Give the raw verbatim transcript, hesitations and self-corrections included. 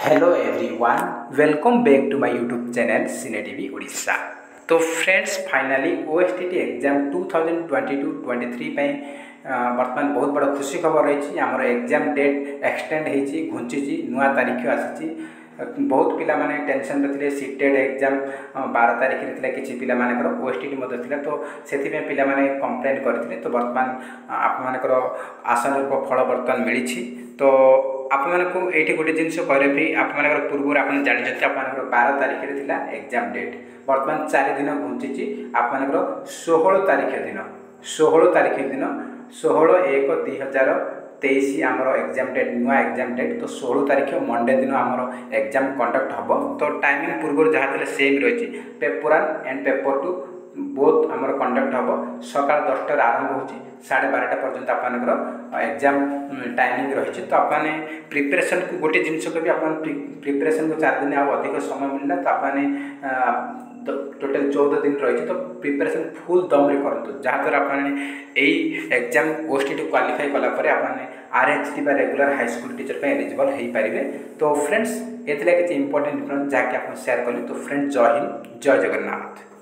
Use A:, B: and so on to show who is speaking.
A: Hello everyone, welcome back to my YouTube channel Cine TV Odisha. तो friends, finally OSTT exam two thousand twenty two twenty three पे बर्तमान बहुत बड़ा खुशी खबर रही। आमर एग्जाम डेट एक्सटेंड होती घुंची नुआ तारीख आसी। बहुत पिला माने टेंशन रे सीटेड एग्जाम बारह तारीख रे थिला, किछि पिला मानकर ओएसटीटी मध्य थिला, तो सेथि में पिला माने कंप्लेन करथिले। तो बर्तमान आप मानकर आशानुरूप फल बर्तमान मिली। तो आप ये गोटे जिन कहले आप पूर्व आप जानते आप बारह तारीख रे थिला एग्जाम डेट, बर्तमान चार दिन घुंची आप षोहल तारीख दिन षोहल तारीख दिन षोहल एक दुई हजार तेईस आमर एग्जाम डेट नुआ एग्जाम डेट। तो षोहल तारीख मंडे दिन आमर एग्जाम कंडक्ट हम। तो टाइमिंग पूर्व जहाँ सेम रही, paper one and paper two both आमर कंडक्ट हम। सकाल दसटार आरंभ हो साढ़े बारटा पर्यंत आप एग्जाम टाइमिंग रही। तो आपने प्रिपरेशन को गोटे जिन भी आप प्रिपरेशन को चार दिन अधिक समय मिलना, तो आपने टोटल चौदह दिन रही। तो प्रिपरेशन फुल दम रे करतु, जहाँद्वारा आपने यही एग्जाम ओएसटीटी क्वालिफाई कलापर आपने आरएचटी बा रेगुलर हाई स्कूल टीचर पे एलिजिबल हो पारे। तो फ्रेंड्स, ये किसी इंपोर्टेंट इन्फॉर्मेशन जहाँकि आप शेयर करें। तो फ्रेंड्स, जय हिंद, जय जगन्नाथ।